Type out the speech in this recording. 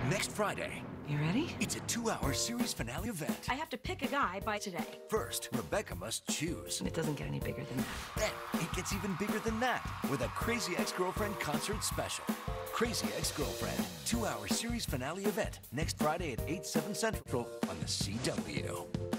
Next Friday. You ready? It's a 2-hour series finale event. I have to pick a guy by today. First, Rebecca must choose. It doesn't get any bigger than that. Then, it gets even bigger than that with a Crazy Ex-Girlfriend concert special. Crazy Ex-Girlfriend, 2-hour series finale event. Next Friday at 8, 7 Central on the CW.